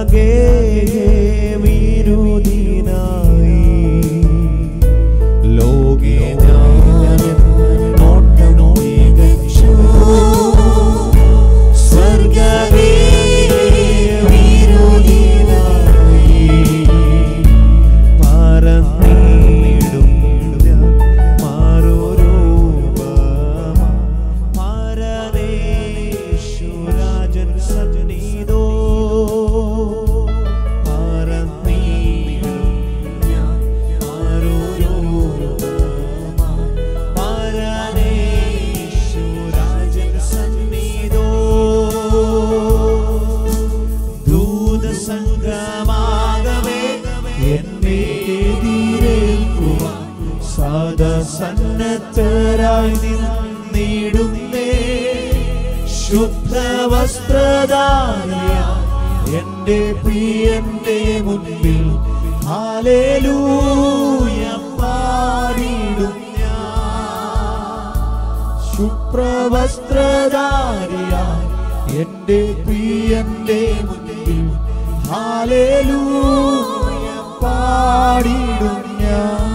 വിരുദിനായി ലോകേ ഞാൻ നോട്ടം തികച്ചു സ്വർഗമേ വിരുദിനായി പറന്നിടും ഞാൻ മാറുരൂപമാ പരമേശ്വരാജൻ സന്നിധോ പറന്നിടും ഞാൻ മാറുരൂപമാ പരമേശ്വരാജൻ സന്നിധോ ദൂതസംഘമാകവേ എന്നെ എതിരേൽക്കുവാൻ സദാ സന്നദ്ധരായി നിന്നിടുന്നേ ശുദ്ധവസ്ത്രധാരിയ എന്റെ പ്രിയന്റെ മുൻപിൽ ഹല്ലേലൂയ പാടിടും ഞാൻ ശുഭ്രവസ്ത്രധാരിയ എന്റെ പ്രിയന്റെ മുൻപിൽ ഹല്ലേലൂയ പാടിടും ഞാൻ